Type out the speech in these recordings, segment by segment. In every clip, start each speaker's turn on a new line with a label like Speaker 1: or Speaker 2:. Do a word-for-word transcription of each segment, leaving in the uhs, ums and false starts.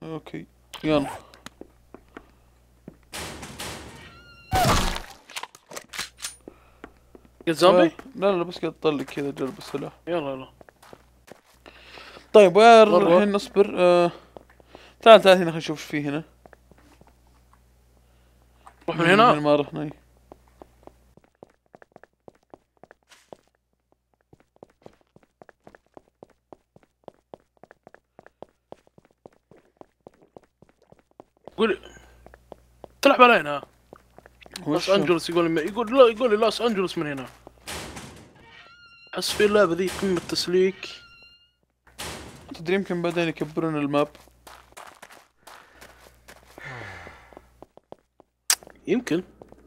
Speaker 1: اوكي يلا.
Speaker 2: قلت
Speaker 1: آه.
Speaker 2: زومبي؟
Speaker 1: لا لا بس قاعد اطلق كذا اجرب السلاح.
Speaker 2: يلا يلا.
Speaker 1: طيب وين
Speaker 2: وين نروح؟
Speaker 1: الحين نصبر. آه. تعال تعال هنا خلينا نشوف ايش فيه هنا.
Speaker 2: نروح من
Speaker 1: من هنا
Speaker 2: هنا؟
Speaker 1: ما رحنا.
Speaker 2: قول تلعب علينا. لوس
Speaker 1: وشو؟
Speaker 2: انجلوس يقول لي يقول لا يقول لي لوس انجلوس من هنا. احس في اللعبة ذي قمة تسليك.
Speaker 1: تدري يمكن بعدين يكبرون الماب.
Speaker 2: يمكن.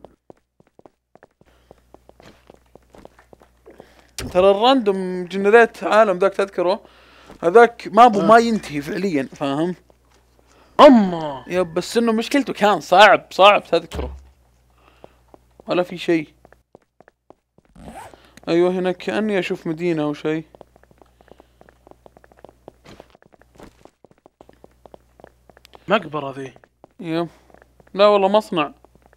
Speaker 1: ترى الراندوم جنريت عالم ذاك تذكره. هذاك مابو
Speaker 2: آه.
Speaker 1: ما ينتهي فعليا فاهم.
Speaker 2: اما
Speaker 1: يب بس انه مشكلته كان صعب صعب تذكره. ولا في شيء. ايوه هنا كأني اشوف مدينة او شيء.
Speaker 2: مقبرة ذي.
Speaker 1: يب. لا والله مصنع.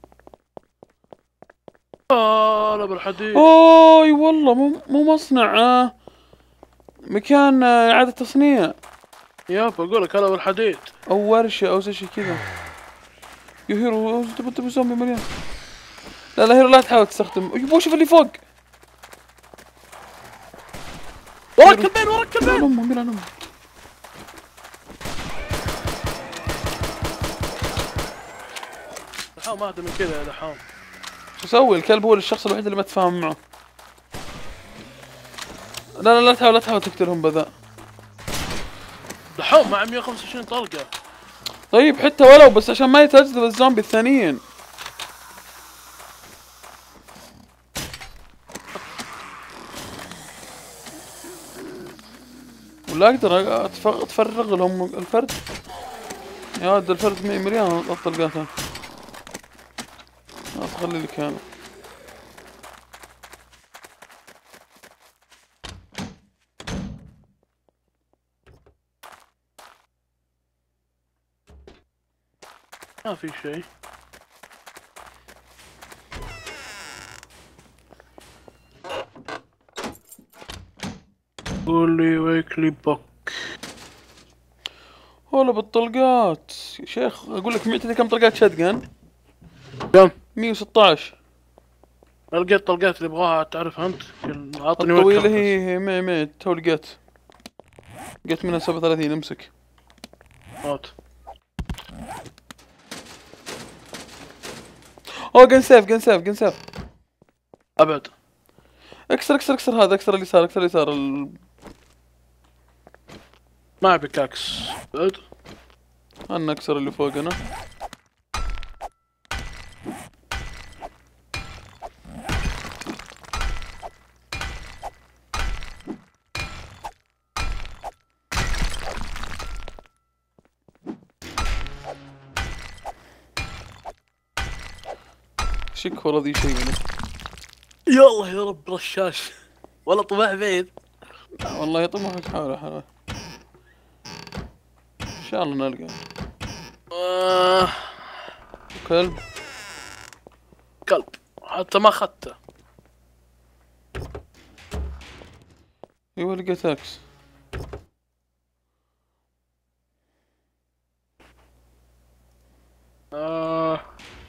Speaker 2: آه لا بالحديد.
Speaker 1: اوي والله مو مو مصنع. آه مكان آه اعادة تصنيع.
Speaker 2: ياب اقول لك هذا بالحديد.
Speaker 1: او ورشة او زي شي كذا. يا هيرو تبي تبي زومبي مليان. لا لا هيرو لا تحاول تستخدم. يبو شوف اللي فوق.
Speaker 2: وراك كلبين وراك كلبين.
Speaker 1: ميلان امه ميلان امه.
Speaker 2: دحوم اهدى من كذا يا دحوم.
Speaker 1: شو اسوي؟ الكلب هو الشخص الوحيد اللي ما تفاهم معه. لا لا لا تحاول لا تحاول تقتلهم بذا.
Speaker 2: دحوم مع مية وخمسة وعشرين طلقة.
Speaker 1: طيب حتى ولو بس عشان ما يتجذب الزومبي الثانيين. ولا اقدر أتف- اتفرغ لهم الفرد. يا ولد الفرد مي- مليان الطلقات. خلاص خلي لك انا.
Speaker 2: ما في شيء. قول لي ويكلي بوك.
Speaker 1: والله بالطلقات يا شيخ اقول لك تدري كم طلقات شتقن؟
Speaker 2: كم؟
Speaker 1: مية وستاشر.
Speaker 2: لقيت طلقات اللي ابغاها تعرفها انت. عطني
Speaker 1: الطويلة
Speaker 2: وكم
Speaker 1: هي
Speaker 2: بس.
Speaker 1: هي مية مية تو لقيت. لقيت منها سبعة وثلاثين امسك.
Speaker 2: هات.
Speaker 1: اوه جن سيف جن سيف جن سيف.
Speaker 2: ابعد.
Speaker 1: اكسر اكسر اكسر هذا اكسر اليسار اكسر اليسار ال...
Speaker 2: ما بكاكس. ابعد.
Speaker 1: انا اكسر اللي فوق انا. شك ورا ذي شيء منه.
Speaker 2: يلا يا رب رشاش. ولا طمع بعيد.
Speaker 1: والله يطمح حاول حاول. ان شاء الله نلقى.
Speaker 2: آه.
Speaker 1: كلب.
Speaker 2: كلب. حتى ما اخذته.
Speaker 1: ايوه لقيت اكس.
Speaker 2: آه.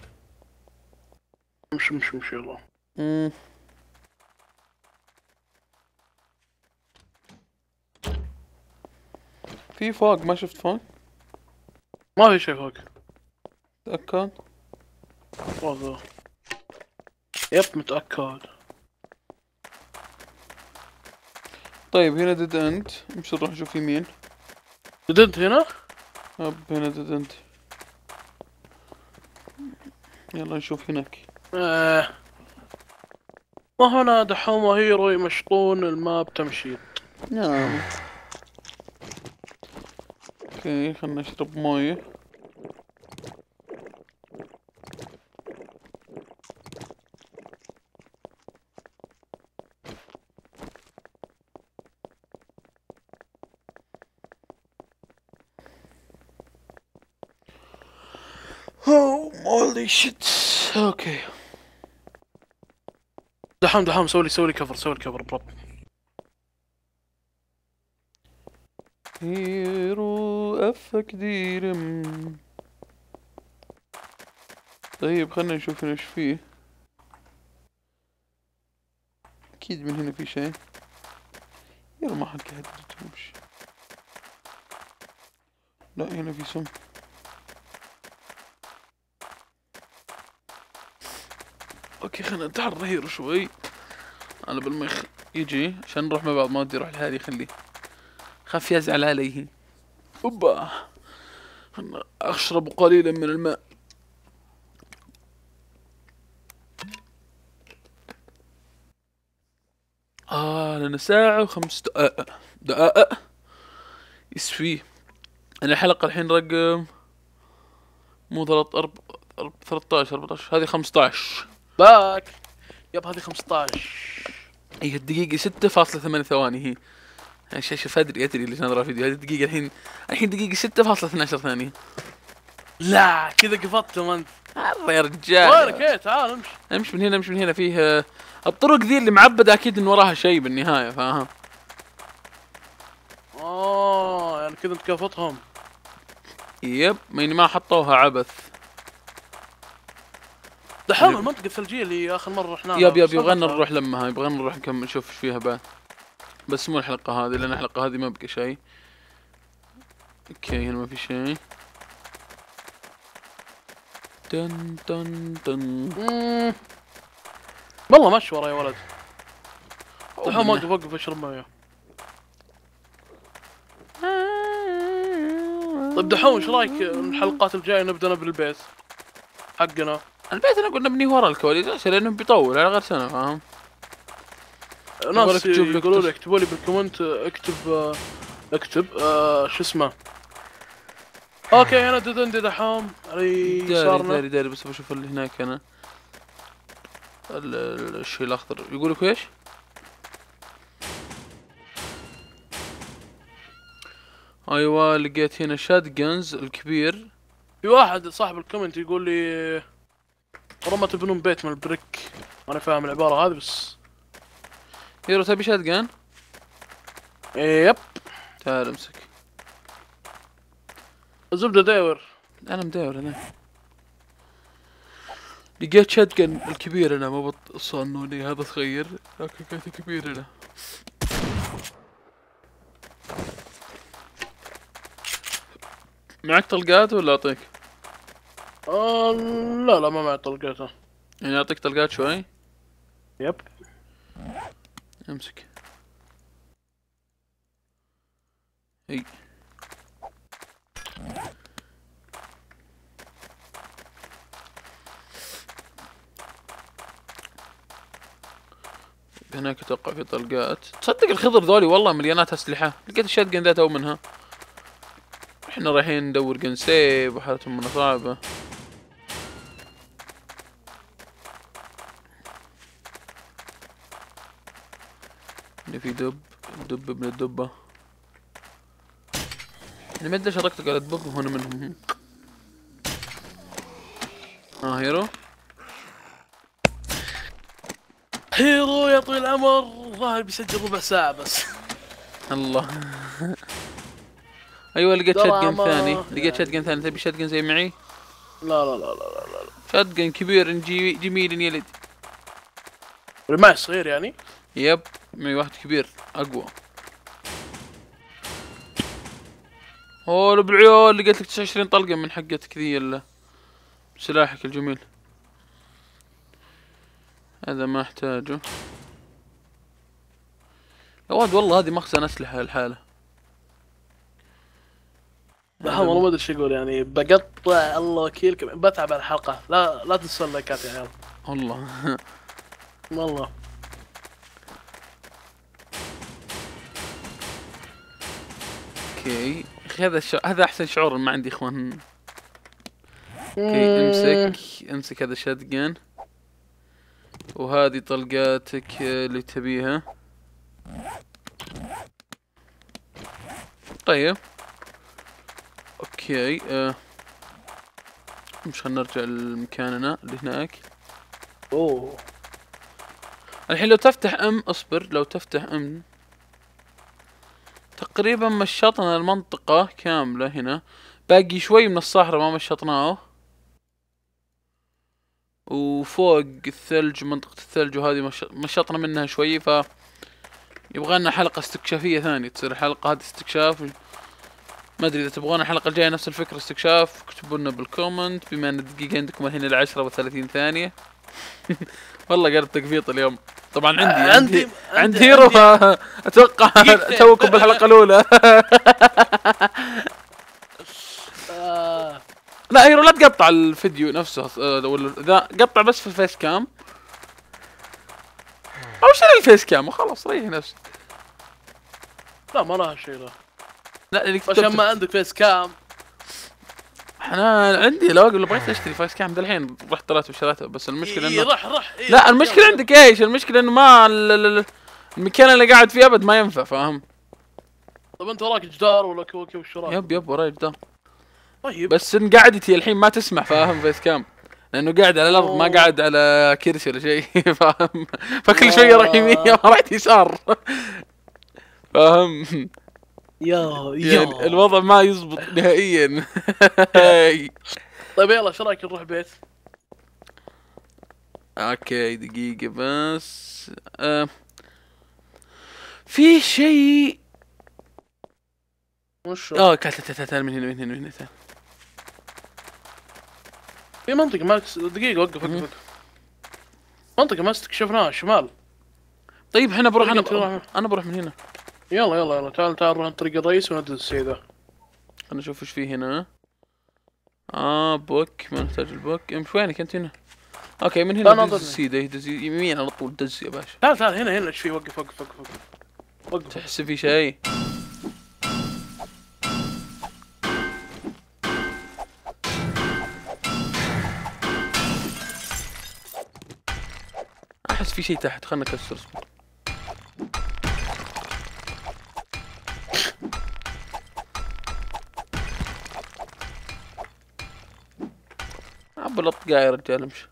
Speaker 2: امشي امشي امشي يلا.
Speaker 1: امم في فوق ما شفت فوق.
Speaker 2: ما في شيء فوق.
Speaker 1: تأكد.
Speaker 2: والله. يب متأكد.
Speaker 1: طيب هنا ديد اند مش نروح نشوف يمين.
Speaker 2: بدنت هنا؟
Speaker 1: هب هنا ديد اند. يلا نشوف هناك.
Speaker 2: آه. وهنا دحوم هيرو يمشطون الماب تمشيط.
Speaker 1: نعم. اوكي خلنا نشرب موية. اوه مولي شيت. اوكي
Speaker 2: دحوم دحوم سوي لي سوي لي كفر سوي لي كفر برب.
Speaker 1: هيرو افك ديرم. طيب خلنا نشوف ايش فيه. اكيد من هنا في شيء. يلا ما حد قاعد تمشي. لا هنا في سم. اوكي خلنا نتحرى هيرو شوي على بالمخ يجي عشان نروح مع بعض. ما ودي اروح لهذه خليه خاف يزعل عليه. اوبا خلنا اشرب قليلا من الماء. آه لنا ساعة وخمس دقائق دقائق يسفيه. أنا الحلقة الحين رقم مو ثلاث أرب أرب ثلاثة أربعتاشر هذه خمسطعش.
Speaker 2: باك يب هذه خمسطعش.
Speaker 1: هي الدقيقة ستة فاصلة ثمانية ثواني هي. يعني شوف أدري أدري ليش نظرة فيديو. هذه الدقيقة الحين الحين دقيقة ستة فاصلة اثني عشر ثانية.
Speaker 2: لا كذا قفطتم انت.
Speaker 1: مرة يا رجال.
Speaker 2: وينك ايه تعال امشي.
Speaker 1: امشي من هنا امشي من هنا. فيه الطرق ذي اللي معبدة أكيد إن وراها شيء بالنهاية فاهم.
Speaker 2: اه يعني كذا انت كافطهم.
Speaker 1: يب يعني ما حطوها عبث.
Speaker 2: دحين المنطقة الثلجية اللي آخر مرة رحناها.
Speaker 1: يب يب يبغانا نروح لمها. يبغانا نروح نكمل نشوف ايش فيها بعد. بس مو الحلقة هذه لأن الحلقة هذه ما بقى شيء. اوكي هنا ما في شيء. تن تن تن.
Speaker 2: والله مشي ورا يا ولد. دحين واقف وقف اشرب مويه. طيب دحوم ايش رايك الحلقات الجايه نبدا بالبيت حقنا؟
Speaker 1: البيت انا قلنا نبنيه ورا الكواليس لانه بيطول على غير سنه فاهم.
Speaker 2: ناس يقولوا لي اكتبوا لي بالكومنت اكتب اكتب آه شو اسمه. اوكي انا ددندي دحوم علي
Speaker 1: داري داري داري بس بشوف اللي هناك انا الشيء الاخضر. يقول لك ايش؟ ايوه لقيت هنا شات جنز الكبير.
Speaker 2: في واحد صاحب الكومنت يقول لي رمى تبنون بيت من البريك. انا فاهم العباره هذه بس.
Speaker 1: هيرو تبي شات جن؟
Speaker 2: يب
Speaker 1: تعال امسك
Speaker 2: الزبده داور.
Speaker 1: انا مداور انا. لقيت شات جن الكبير انا ما بتصنوني هذا صغير لكن كانت كبير انا. معك طلقات ولا اعطيك؟
Speaker 2: آه لا لا ما معي طلقاته.
Speaker 1: يعني اعطيك طلقات شوي؟
Speaker 2: يب
Speaker 1: امسك. اي هناك اتوقع في طلقات. تصدق الخضر ذولي والله مليانات اسلحه. لقيت الشات جن ذات او منها. احنا رايحين ندور جن سيف وحالتهم من صعبه. هنا في دب دب ابن الدبه. انا ما ادري شركتك على دبب وهنا منهم. ها هيرو
Speaker 2: هيرو يا طويل العمر ظاهر بيسجل ربع ساعة بس.
Speaker 1: الله. ايوه لقيت شاتجن ثاني. لقيت شاتجن ثاني. تبي شاتجن زي معي؟
Speaker 2: لا لا لا لا لا لا
Speaker 1: شاتجن كبير جي جميل يلد.
Speaker 2: رماح صغير يعني؟
Speaker 1: يب معي واحد كبير اقوى. اوه بالعيال لقيت لك تسعة وعشرين طلقة من حقتك ذي سلاحك الجميل. هذا ما احتاجه. يا واد والله هذه مخزن اسلحة الحالة.
Speaker 2: لا والله ما ادري ايش يقول يعني بقطع الله وكيلك بتعب على الحلقة. لا لا تنسوا اللايكات يا عيال.
Speaker 1: والله
Speaker 2: والله
Speaker 1: اوكي اخي هذا الش... هذا احسن شعور ما عندي اخوان. اوكي امسك امسك هذا شاتجن وهذه طلقاتك اللي تبيها. طيب اوكي آه. مش خلينا نرجع لمكاننا اللي هناك.
Speaker 2: اوه
Speaker 1: الحين لو تفتح ام اصبر، لو تفتح ام تقريبا مشطنا المنطقة كاملة هنا، باقي شوي من الصحراء ما مشطناه، وفوق الثلج منطقة الثلج وهذه مش... مشطنا منها شوي، ف يبغى لنا حلقة استكشافية ثانية، تصير الحلقة هذه استكشاف. ما ادري اذا تبغون الحلقة الجاية نفس الفكرة استكشاف، اكتبوا لنا بالكومنت، بما ان الدقيقة عندكم الحين العشرة وثلاثين ثانية. والله قرب تقفيط اليوم. طبعا عندي عندي
Speaker 2: عندي,
Speaker 1: عندي هيرو، اتوقع توكم بالحلقة الأولى. لا هيرو لا تقطع الفيديو نفسه، ذا قطع بس في الفيس كام، او شيل الفيس كام وخلاص ريح نفسك.
Speaker 2: لا ما لها شيء لا
Speaker 1: لا اللي
Speaker 2: عشان ما عندك فيس كام.
Speaker 1: انا عندي لو لو بغيت اشتري فيس كام ذا الحين رحت طلعت وشريته، بس المشكلة
Speaker 2: إيه
Speaker 1: انه
Speaker 2: رح رح إيه
Speaker 1: لا المشكلة عندك ايش؟ المشكلة انه ما المكان اللي قاعد فيه ابد ما ينفع، فاهم؟
Speaker 2: طب انت وراك جدار ولا كوكي وش وراك؟
Speaker 1: يب يب وراي جدار.
Speaker 2: طيب
Speaker 1: بس ان قعدتي الحين ما تسمح، فاهم؟ فيس كام لانه قاعد على الارض ما قاعد على كرسي ولا شيء. فاهم؟ فكل شويه راح يمين راح يسار. فاهم؟
Speaker 2: يا
Speaker 1: يعني
Speaker 2: يا
Speaker 1: الوضع ما يزبط نهائيا.
Speaker 2: طيب يلا ايش رايك نروح بيت؟
Speaker 1: اوكي دقيقة بس آه. في شيء
Speaker 2: وش
Speaker 1: اه تعال تعال تعال من هنا من هنا من هنا.
Speaker 2: في منطقة ما دقيقة وقف وقف وقف. منطقة ما استكشفناها شمال.
Speaker 1: طيب احنا بروح انا
Speaker 2: طريقة
Speaker 1: ب... انا بروح من هنا.
Speaker 2: يلا يلا يلا تعال تعال نروح عن طريق الرئيس وندز السيدة.
Speaker 1: خلنا نشوف ايش فيه هنا. اه بوك ما نحتاج البوك. امش وينك انت هنا؟ اوكي من هنا دز السيدة يدز يمين على طول دز يا باشا.
Speaker 2: تعال تعال هنا هنا ايش فيه؟ وقف وقف وقف وقف وقف.
Speaker 1: تحس في شيء؟ احس في شيء تحت، خلنا نكسر اصبر. عبلط قاع يا رجال امشي.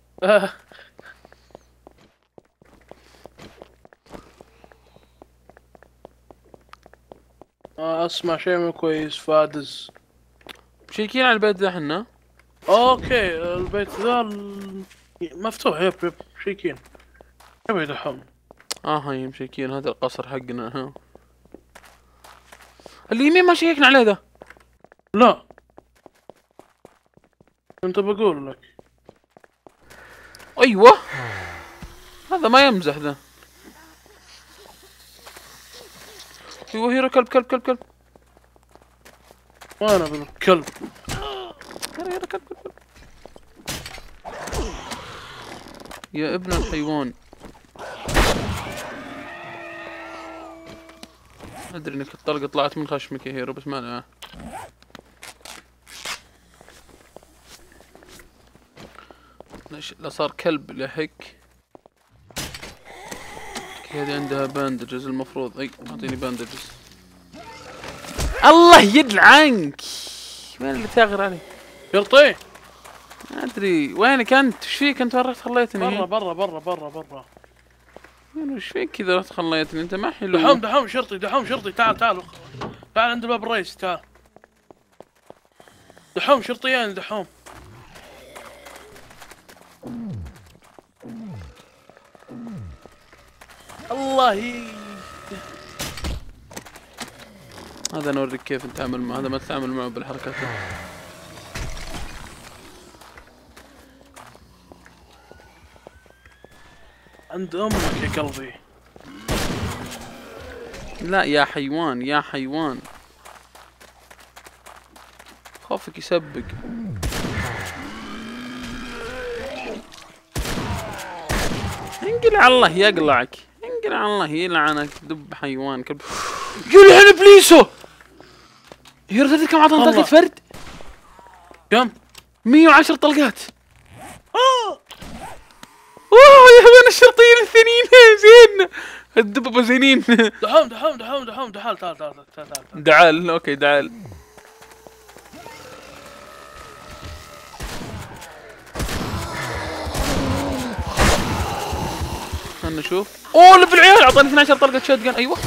Speaker 2: آه اسمع شيء مو كويس فادز.
Speaker 1: مشيكين على البيت ذا حنا.
Speaker 2: اوكي البيت ذا ال... مفتوح يب يب شيكين. يبي دحوم.
Speaker 1: اه هاي مشيكين هذا القصر حقنا. ها اليمين ما شيكنا عليه ذا.
Speaker 2: لا كنت بقول لك.
Speaker 1: ايوه هذا ما يمزح ذا. ايوه هيرو كلب كلب كلب كلب.
Speaker 2: وانا بالكلب.
Speaker 1: هيرو هيرو كلب كلب كلب. يا ابن الحيوان. ادري انك الطلقة طلعت من خشمك يا هيرو بس ما له. ليش لا صار كلب لهيك. هذه عندها باندجز المفروض. اي اعطيني باندجز. الله يلعنك. وين اللي تاغر علي؟
Speaker 2: شرطي
Speaker 1: ما ادري وينك انت؟ ايش فيك انت؟ وين رحت خليتني؟
Speaker 2: برا برا برا برا برا.
Speaker 1: وين ايش فيك كذا رحت خليتني؟ انت ما حلو.
Speaker 2: دحوم دحوم شرطي دحوم شرطي تعال تعال تعال عند باب الرئيس تعال. دحوم شرطيين دحوم. الله ي...
Speaker 1: هذا نوريك كيف نتعامل معه. هذا ما تتعامل معه بالحركات.
Speaker 2: عند امك يا قلبي.
Speaker 1: لا يا حيوان يا حيوان خوفك يسبق. انقلع الله يقلعك. انقلع الله يلعنك دب حيوان كلب. يلعن ابليسه. يا تدري كم عطانا طلقة فرد؟
Speaker 2: كم؟
Speaker 1: مية وعشر طلقات. اوه اوه يا هذول الشرطيين الثانيين زين. الدببة زينين.
Speaker 2: دحوم دحوم دحوم دحوم تعال تعال تعال تعال تعال.
Speaker 1: دعال اوكي دعال. خلنا نشوف. اوه لف العيال اعطاني اثنتي عشرة طلقة شوت جن. ايوه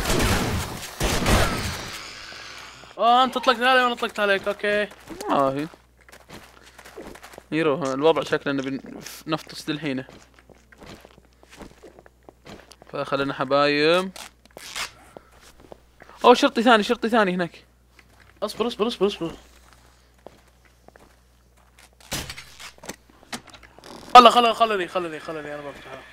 Speaker 2: اه انت طلقت علي وانا طلقت عليك. اوكي
Speaker 1: اه هي هيرو الوضع شكله انه بنفطس للحين. فخلينا حبايب. اوه شرطي ثاني شرطي ثاني هناك.
Speaker 2: اصبر اصبر اصبر اصبر. خلا خلا خلني خلني خلني انا بفتحها.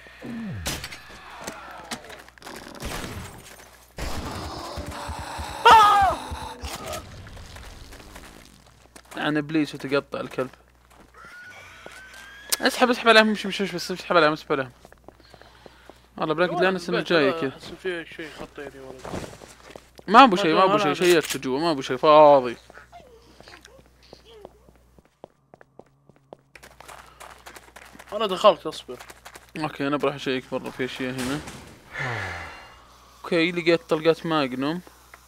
Speaker 1: يعني ابليس وتقطع الكلب. اسحب اسحب عليهم. مش مش بس اسحب عليهم اسحب عليهم. والله بلاقي لي انا السنة الجاية كذا.
Speaker 2: احس في شيء خطيني ولد.
Speaker 1: ما ابو شيء ما ابو شيء شيكت جوا ما ابو شيء فاضي.
Speaker 2: انا دخلت اصبر.
Speaker 1: اوكي انا بروح اشيك برا في اشياء هنا. اوكي لقيت طلقات ماجنوم.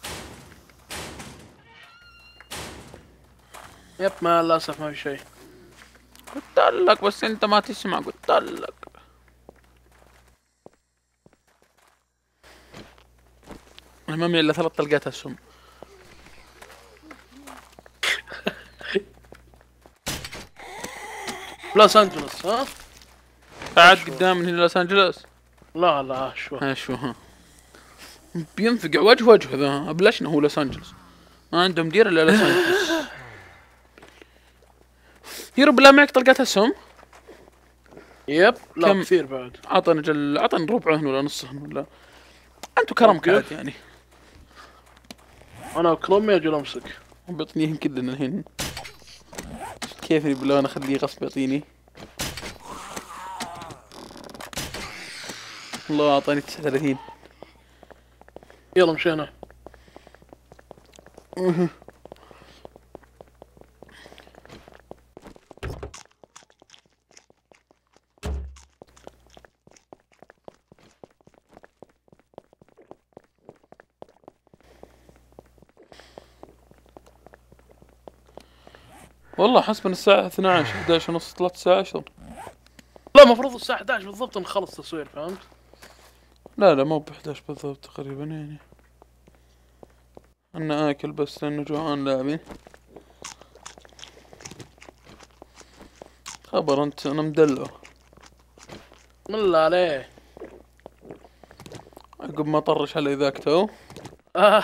Speaker 2: يب ما للاسف ما في شيء.
Speaker 1: قلت لك بس انت ما تسمع. قلت لك. ما معي الا ثلاث طلقات اسهم.
Speaker 2: لوس انجلوس ها؟
Speaker 1: بعد قدام من هنا لوس انجلوس.
Speaker 2: لا لا شو
Speaker 1: ها شو ها بينفقع وجه وجه ذا. ابلشنا هو لوس انجلوس. ما عندهم دير الا لوس انجلوس. هيرو بالله معك طلقات اسهم؟
Speaker 2: يب لا
Speaker 1: كم؟
Speaker 2: كثير بعد.
Speaker 1: عطنا جل عطنا ربعهن ولا نصهن ولا انتو كرمك عاد يعني.
Speaker 2: انا وكرمي اجل امسك.
Speaker 1: بيعطينيهم كلنا الحين. كيف بالله انا اخليه غصب يعطيني. الله اعطاني تسعة وثلاثين.
Speaker 2: يلا مشينا.
Speaker 1: والله حسب الساعة اثنى عشر احد عشر ونص ثلاث ساعات عشر.
Speaker 2: لا المفروض الساعة احد عشر بالضبط نخلص تصوير فهمت؟
Speaker 1: لا لا مو ب احد عشر بالضبط تقريبا يعني. انا اكل بس لانه جوعان لاعبين. خبر انت انا مدلع.
Speaker 2: بسم الله عليه.
Speaker 1: عقب ما طرش علي ذاك تو.
Speaker 2: آه.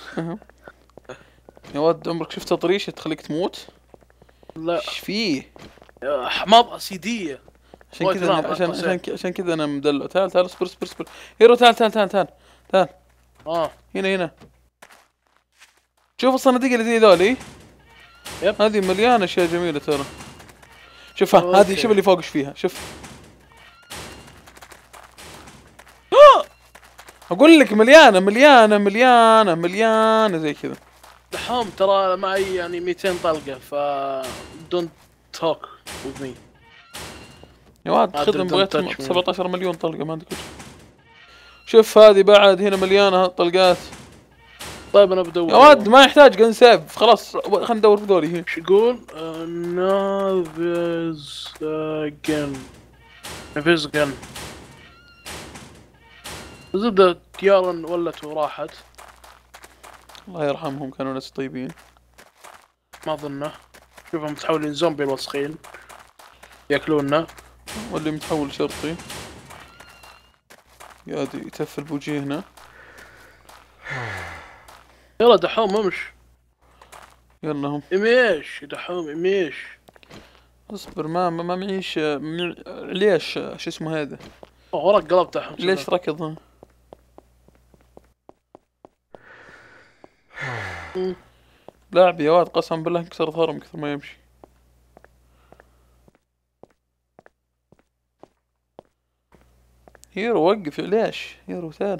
Speaker 1: يا ولد عمرك شفت طريشة تخليك تموت؟
Speaker 2: لا
Speaker 1: ايش فيه؟
Speaker 2: حماض اسيدية.
Speaker 1: عشان كذا أنا عشان عشان عشان كذا انا مدلع. تعال تعال اصبر اصبر اصبر. هيرو تعال تعال تعال تعال تعال.
Speaker 2: اه
Speaker 1: هنا هنا. شوف الصناديق اللي زي ذولي.
Speaker 2: يب
Speaker 1: هذه مليانة اشياء جميلة ترى. شوفها هذه شوف اللي فوق ايش فيها شوف. اقول لك مليانة مليانة مليانة مليانة زي كذا.
Speaker 2: دحوم ترى معي يعني مئتين طلقة ف دونت توك وذ مي.
Speaker 1: يا واد خذهم بغيت سبعة عشر مليون طلقة ما عندك وجه. شوف هذه بعد هنا مليانة طلقات.
Speaker 2: طيب انا بدور.
Speaker 1: يا واد ما يحتاج جن سيف خلاص خلينا ندور في ذولي.
Speaker 2: ايش يقول؟ نافز جن نافز جن زبدة تيارا ولت وراحت.
Speaker 1: الله يرحمهم كانوا ناس طيبين.
Speaker 2: ما اظنه. شوفهم متحولين زومبي الوسخين ياكلونا.
Speaker 1: واللي متحول شرطي قاعد يتفل بوجهنا.
Speaker 2: يلا دحوم امش.
Speaker 1: يلا هم
Speaker 2: اميش دحوم اميش.
Speaker 1: اصبر ما ما, ما معيش مع... ليش شو اسمه هذا؟
Speaker 2: وراك قلب دحوم.
Speaker 1: ليش ركض ها؟ لاعب يا واد قسم بالله انكسر ظهره من كثر ما يمشي. هيرو وقف ليش؟ هيرو تعال.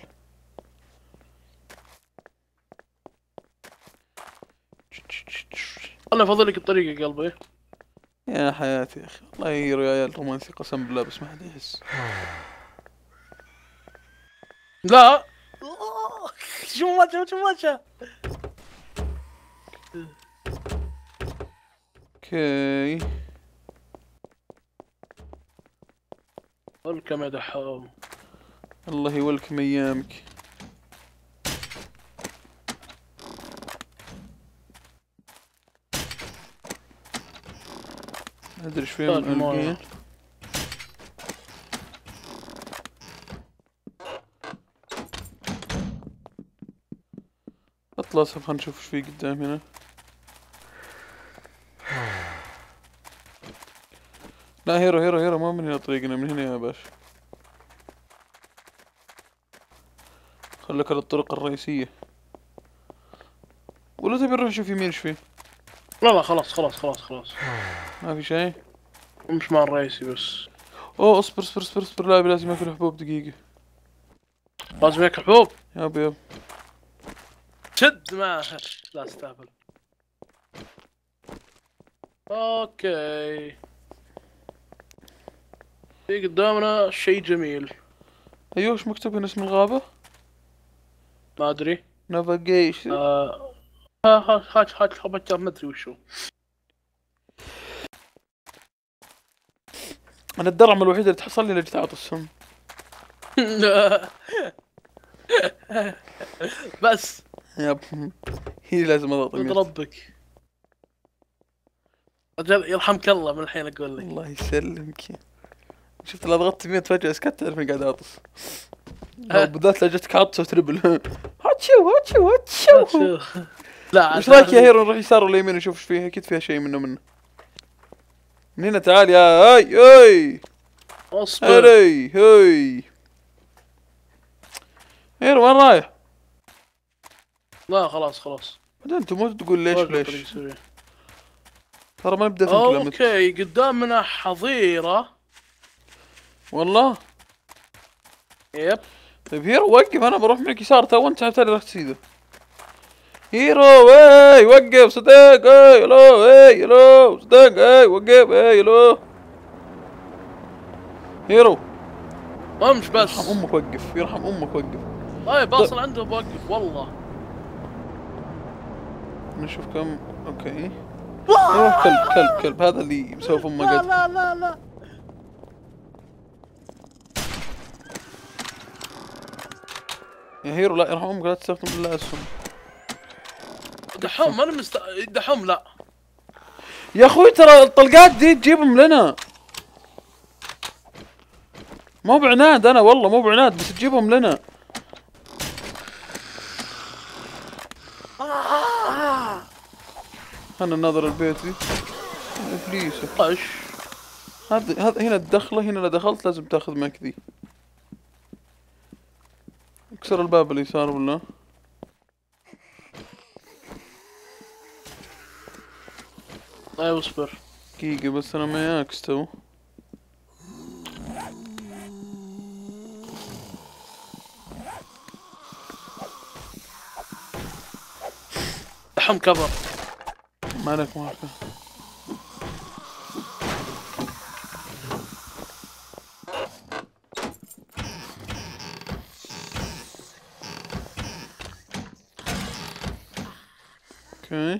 Speaker 2: انا فاضلك الطريق يا قلبي.
Speaker 1: يا حياتي يا اخي الله يهيرو يا عيال رومانسي قسم بالله بس ما حد يحس.
Speaker 2: لا شو ماشى شو ماشى.
Speaker 1: اوكي
Speaker 2: ولكم يا دحوم.
Speaker 1: الله يولكم ايامك. ما ادري ايش فيهم القين. اطلع خلينا نشوف ايش في قدام هنا. لا هيرو هيرو هيرو ما من هنا طريقنا، من هنا يا باشا. خليك على الطرق الرئيسية. ولا تبي نروح نشوف يمين ايش فيه؟
Speaker 2: لا لا خلاص خلاص خلاص خلاص.
Speaker 1: ما في شيء؟
Speaker 2: مش مع الرئيسي بس.
Speaker 1: اوه اصبر اصبر اصبر اصبر، لا لازم اكل حبوب دقيقة.
Speaker 2: لازم ياكل حبوب؟
Speaker 1: ياب ياب.
Speaker 2: شد معه. لا استهبل. اوكي. في قدامنا شيء جميل.
Speaker 1: ايوه ايش مكتوب هنا اسم الغابة؟
Speaker 2: ما ادري.
Speaker 1: نافيجيشن.
Speaker 2: آه ها ها ها ها ها ما ادري وشو.
Speaker 1: انا الدرعم الوحيدة اللي تحصل لي اللي جيت اعطي السم.
Speaker 2: بس
Speaker 1: ياب هي لازم اضغط
Speaker 2: ولد
Speaker 1: يمين.
Speaker 2: ربك. اجل يرحمك الله من الحين اقول لك.
Speaker 1: الله يسلمك. شفت لو ضغطت يمين فجأة سكت تعرف اني قاعد اعطس. لو بدأت لجتك عطسة وتربل. هاتشو هاتشو هاتشو.
Speaker 2: لا
Speaker 1: ايش رايك يا هيرو نروح يسار ولا يمين نشوف ايش فيها؟ اكيد فيها شيء منه منه. من هنا تعال يا هاي هاي.
Speaker 2: اصبر.
Speaker 1: هاي هاي. هيرو وين رايح؟
Speaker 2: لا خلاص خلاص.
Speaker 1: بعدين انت مو تقول ليش ليش.
Speaker 2: سوري.
Speaker 1: ترى ما نبدا في كلامك.
Speaker 2: اوكي قدامنا حظيرة.
Speaker 1: والله؟
Speaker 2: يب.
Speaker 1: طيب هيرو وقف، انا بروح معك يسار تو انت تعال رحت سيده. هيرو اي وقف صدق اي الو اي الو صدق اي وقف اي الو. هيرو
Speaker 2: امش بس.
Speaker 1: يرحم امك وقف، يرحم امك وقف.
Speaker 2: طيب باصل عنده بوقف والله.
Speaker 1: نشوف كم. اوكي ايوه كلب كلب كلب هذا اللي مسوي في امه قد.
Speaker 2: لا لا لا
Speaker 1: يا هيرو لا يرحم امك لا تستخدم الا اسهم.
Speaker 2: دحوم انا مست دحوم لا
Speaker 1: يا اخوي ترى الطلقات دي تجيبهم لنا. مو بعناد انا والله مو بعناد بس تجيبهم لنا. انا ناظر البيت ذي ابليس.
Speaker 2: طش.
Speaker 1: هذا هذا هنا الدخله، هنا اذا دخلت لازم تاخذ معك ذي. اكسر الباب اليسار ولا؟
Speaker 2: طيب اصبر
Speaker 1: دقيقة بس انا ما ياكس تو.
Speaker 2: دحوم كفر.
Speaker 1: ما عليك ما عليك. اوكي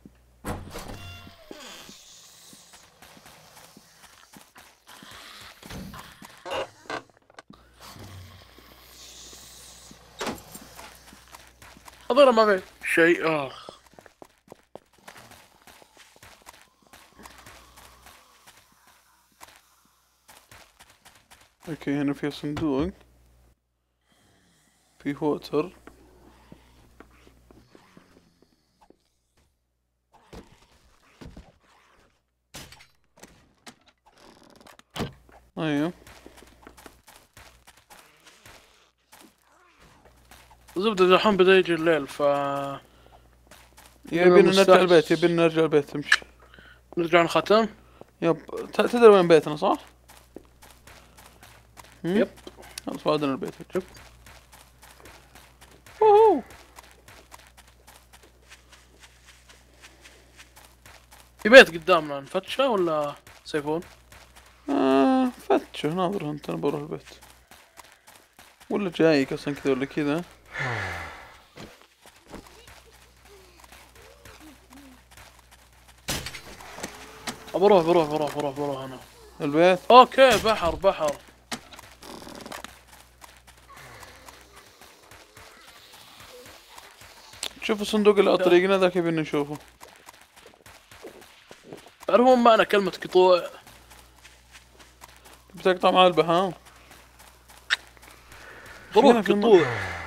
Speaker 2: اظن ما في شيء. اخ
Speaker 1: اوكي هنا في صندوق في ووتر. ايوه
Speaker 2: زبدة دحوم بدا يجي الليل ف
Speaker 1: يبينا نرجع البيت، يبينا نرجع البيت تمشي.
Speaker 2: نرجع نختم.
Speaker 1: يب تدري وين بيتنا صح؟
Speaker 2: يب
Speaker 1: خلاص بعدنا البيت. يب اوه
Speaker 2: في بيت قدامنا نفتشه ولا سيفون؟
Speaker 1: آه فتشه ناظر انت. انا بروح البيت ولا جايك اصلا كذا ولا كذا.
Speaker 2: بروح بروح بروح بروح بروح انا
Speaker 1: البيت.
Speaker 2: اوكي بحر بحر.
Speaker 1: شوف الصندوق اللي على طريقنا ذاك يبينا نشوفه.
Speaker 2: تعرفون معنى كلمة قطوع؟
Speaker 1: بتقطع مع البهام.
Speaker 2: بروح قطوع.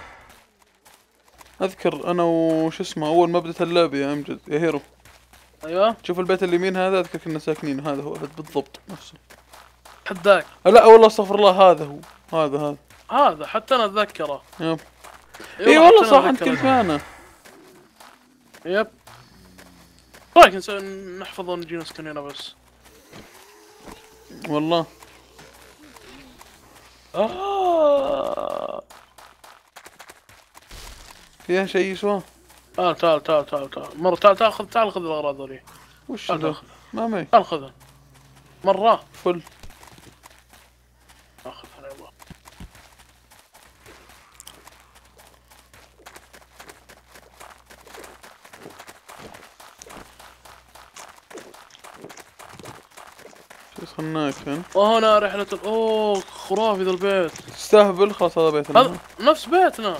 Speaker 1: اذكر انا وش اسمه اول ما بدت اللعبة يا امجد يا هيرو.
Speaker 2: ايوه.
Speaker 1: شوف البيت اليمين هذا اذكر كنا ساكنين، هذا هو بالضبط نفسه.
Speaker 2: حداك.
Speaker 1: لا والله استغفر الله، هذا هو هذا هذا
Speaker 2: هذا حتى انا اتذكره.
Speaker 1: يب. اي والله صح انت كنت معنا.
Speaker 2: يب. رايك نسوي نحفظ ونجي نسكن هنا بس.
Speaker 1: والله.
Speaker 2: آه.
Speaker 1: فيها شيء يسوى؟
Speaker 2: تعال تعال تعال تعال تعال مرة تعال تعال خذ تعال خذ الأغراض ذولي.
Speaker 1: وش هذا؟ ما معي.
Speaker 2: تعال خذها. مرة.
Speaker 1: فل.
Speaker 2: اخذها يلا.
Speaker 1: شو خلناك انت؟
Speaker 2: وهنا رحلة ال- اوه خرافي ذا البيت.
Speaker 1: تستهبل، خلاص هذا بيتنا.
Speaker 2: هذا نفس بيتنا.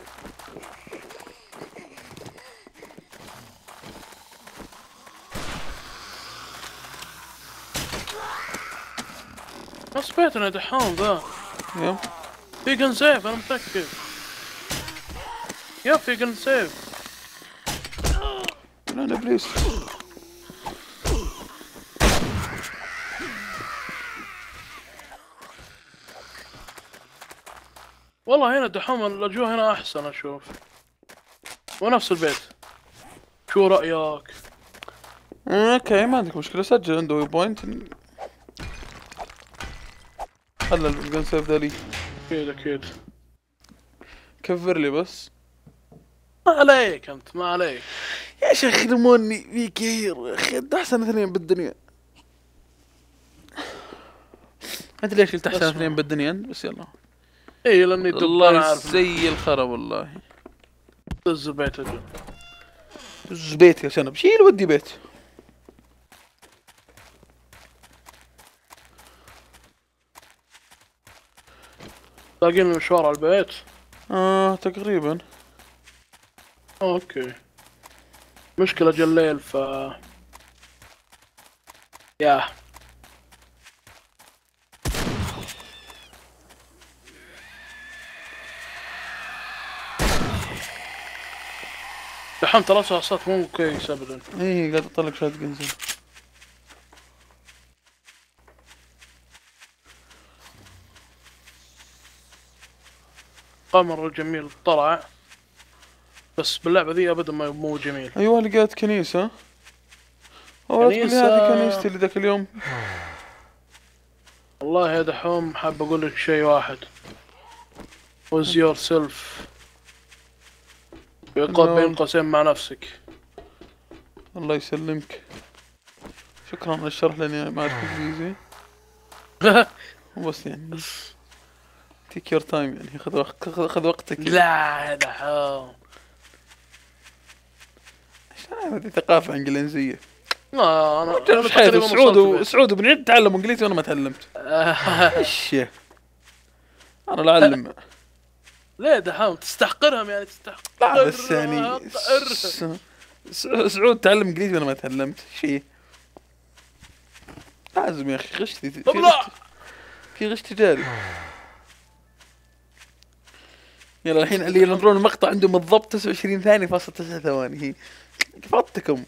Speaker 2: نفس بيتنا يا دحوم ذا.
Speaker 1: يب.
Speaker 2: في جن سيف انا متأكد. يب في جن سيف.
Speaker 1: لا ابليس.
Speaker 2: والله هنا دحوم الاجواء هنا احسن اشوف. ونفس البيت. شو رأيك؟
Speaker 1: اوكي ما عندك مشكلة، سجل عنده بوينت. خلى الجن سيف ذا لي.
Speaker 2: اكيد اكيد.
Speaker 1: كفر لي بس.
Speaker 2: ما عليك انت ما عليك.
Speaker 1: يا شيخ رموني في كثير، اخي انت احسن اثنين بالدنيا. ما ادري ليش قلت احسن اثنين بالدنيا بس يلا.
Speaker 2: اي لاني دب
Speaker 1: والله
Speaker 2: عارف.
Speaker 1: زي الخرب والله.
Speaker 2: دز البيت اجل.
Speaker 1: دز بيتي يا شنب، شيل ودي بيت.
Speaker 2: باقيين المشوار على البيت.
Speaker 1: اه تقريبا.
Speaker 2: اوكي. مشكلة جا الليل ف ياه. دحين ترى صوت مو كويس ابدا.
Speaker 1: ايه قاعد اطلق شوت جنزل.
Speaker 2: قمر جميل طلع بس باللعبة ذي ابدا ما مو جميل.
Speaker 1: ايوه لقيت كنيسة. اوه تقول لي هذه كنيستي اللي ذاك اليوم.
Speaker 2: والله يا دحوم حاب اقول لك شيء واحد. was yourself. يقول بين قوسين مع نفسك.
Speaker 1: الله يسلمك. شكرا على الشرح لاني ما اعرف انجليزي. بس يعني تيك يور تايم يعني خذ وقت خذ وقتك.
Speaker 2: لا يا دحوم.
Speaker 1: عشان هذه ثقافة انجليزية.
Speaker 2: ما انا
Speaker 1: انا تقريبا سعود سعود بن تعلم انجليزي وانا ما تعلمت. ايش انا لا اعلم.
Speaker 2: ليه دحوم تستحقرهم يعني تستحقر.
Speaker 1: لا بس يعني سعود تعلم انجليزي وانا ما تعلمت شيء. لازم يا اخي غش في غش في غش تجاري. يلا الحين اللي ينظرون المقطع عندهم بالضبط تسعة وعشرين ثانية فاصلة تسعة ثواني. هي كفرتكم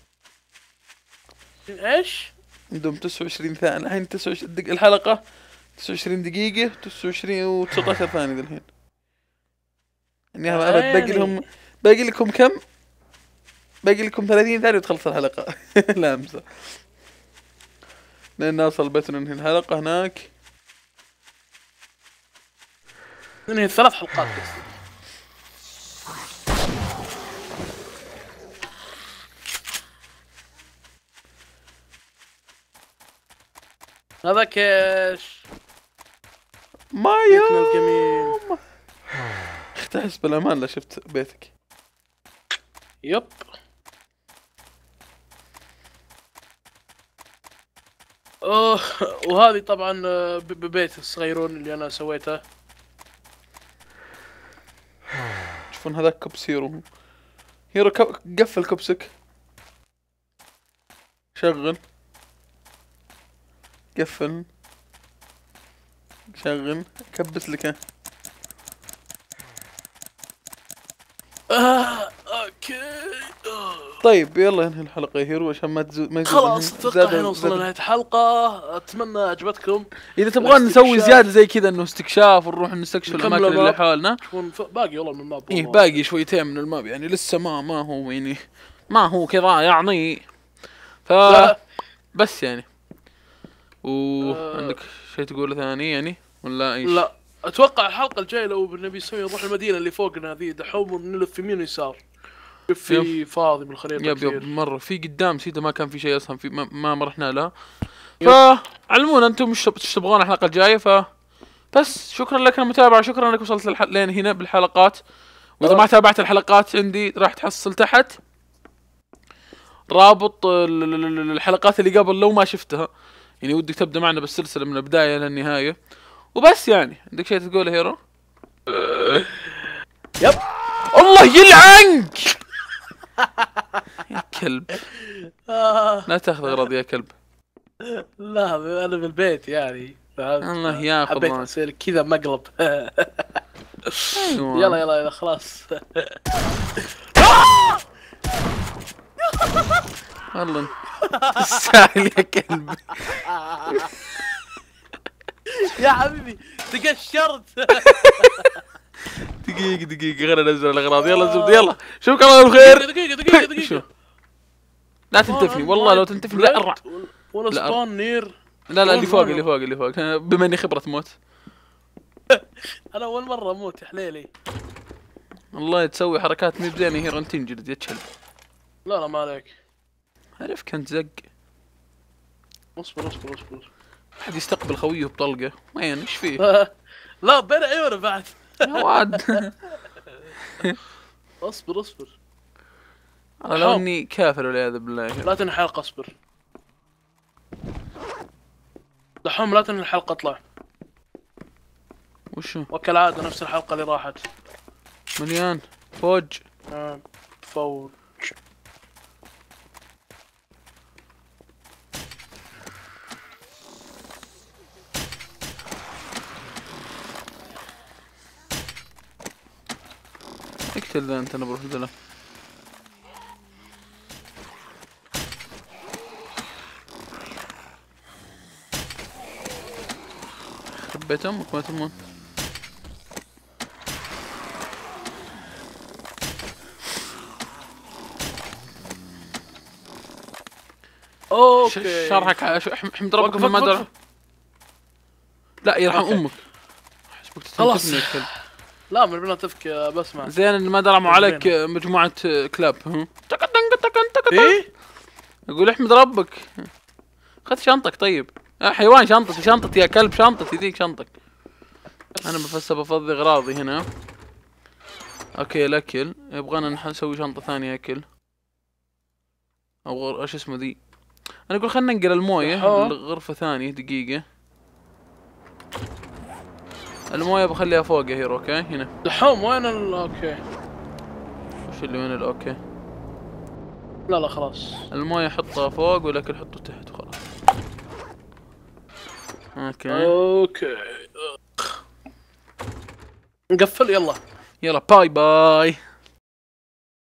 Speaker 2: ايش؟
Speaker 1: عندهم تسعة وعشرين ثانية الحين. تسعة وعشرين دق... الحلقة تسعة وعشرين دقيقة تسعة وعشرين وتسعة عشر ثانية ذا الحين. يعني أنا باقي لهم باقي لكم كم؟ باقي لكم ثلاثين ثانية وتخلص الحلقة. لا امزح. لين نوصل بيت ننهي الحلقة هناك.
Speaker 2: ننهي ثلاث حلقات بس. هذاك ايش؟
Speaker 1: ما
Speaker 2: بيتنا الجميل.
Speaker 1: احس بالامان لا شفت بيتك.
Speaker 2: يب. اوه وهذه طبعا ببيت الصغيرون اللي انا سويته.
Speaker 1: تشوفون هذاك كوب سيرو هيرو كب... قفل كبسك. شغل. قفل. شغل. كبس لك.
Speaker 2: آه اوكي. آه.
Speaker 1: طيب يلا ننهي الحلقة يا هيرو عشان ما تزود ما يزود
Speaker 2: خلاص اتوقع الحين وصلنا لنهاية الحلقة، اتمنى عجبتكم.
Speaker 1: اذا تبغى نسوي زيادة زي كذا انه استكشاف ونروح نستكشف الاماكن اللي حولنا.
Speaker 2: باقي والله من الماب.
Speaker 1: ايه باقي شويتين من الماب يعني لسه ما ما هو يعني ما هو كذا يعني. ف بس يعني. وعندك شيء تقوله ثاني يعني ولا ايش؟
Speaker 2: لا اتوقع الحلقة الجاية لو بنبي نسوي نروح المدينة اللي فوقنا ذي دحوم ونلف يمين ويسار. في فاضي بالخريطة
Speaker 1: يب
Speaker 2: كثير.
Speaker 1: يب مرة في قدام سيدا ما كان في شيء اصلا في ما, ما رحنا لها. فعلمونا انتم ايش تبغون الحلقة الجاية. ف بس شكرا لك المتابعة، شكرا انك وصلت للح... لين هنا بالحلقات. واذا ما تابعت الحلقات عندي راح تحصل تحت رابط الحلقات اللي قبل لو ما شفتها، يعني ودك تبدا معنا بالسلسلة من البداية للنهاية. وبس يعني عندك شيء تقوله هيرو؟
Speaker 2: يب
Speaker 1: الله يلعنك يا كلب. لا تاخذ اغراض يا كلب.
Speaker 2: لا انا بالبيت يعني
Speaker 1: الله ياخذ.
Speaker 2: حبيت اصير كذا مقلب.
Speaker 1: أيوة.
Speaker 2: يلا يلا يلا خلاص.
Speaker 1: والله تستاهل يا كلب.
Speaker 2: يا حبيبي تقشرت.
Speaker 1: دقيقة دقيقة خلينا ننزل الأغراض. يلا زبدة يلا شوفك الله بالخير.
Speaker 2: دقيقة دقيقة دقيقة.
Speaker 1: لا تنتفني والله لو تنتفني لا أرع.
Speaker 2: ولا سبون نير.
Speaker 1: لا لا اللي فوق اللي فوق اللي فوق بما إني خبرة موت.
Speaker 2: أنا أول مرة أموت يا حليلي.
Speaker 1: والله تسوي حركات مي بزينة هيرو تنجلد يا كلب.
Speaker 2: لا لا ما عليك.
Speaker 1: عرف كنت زق.
Speaker 2: اصبر اصبر اصبر.
Speaker 1: أحد يستقبل خويه بطلقة وين إيش فيه؟
Speaker 2: لا بين عيونه بعد.
Speaker 1: يا واد.
Speaker 2: اصبر اصبر.
Speaker 1: لو إني كافر والعياذ بالله.
Speaker 2: لا تنهي الحلقة اصبر. دحوم لا تنهي الحلقة اطلع.
Speaker 1: وشو؟
Speaker 2: وكالعادة نفس الحلقة اللي راحت.
Speaker 1: مليان فوج.
Speaker 2: آه. فوج.
Speaker 1: اقتل ذا انت انا بروح ذا. خبيت امك ما تمون.
Speaker 2: اوكي
Speaker 1: شرحك احمد ربك ما درى. لا يرحم امك.
Speaker 2: خلاص لا من بنا تفك بسمع.
Speaker 1: زين ان ما درموا عليك مجموعة كلاب. ها تكتن تكتن تكتن.
Speaker 2: ايه
Speaker 1: اقول احمد ربك. خذ شنطك طيب. يا حيوان شنطتي شنطتي يا كلب شنطتي ذيك شنطك. انا بس بفضي اغراضي هنا. اوكي الاكل يبغانا نسوي شنطة ثانية اكل او ايش اسمه ذي. انا اقول خلنا ننقل المويه لغرفة ثانية. دقيقة المويه بخليها فوق يا هيرو. اوكي هنا
Speaker 2: دحوم وين ال اوكي
Speaker 1: وش اللي وين الاوكي؟
Speaker 2: لا لا خلاص
Speaker 1: المويه حطها فوق والاكل حطه تحت وخلاص. اوكي
Speaker 2: اوكي نقفل يلا
Speaker 1: يلا باي باي.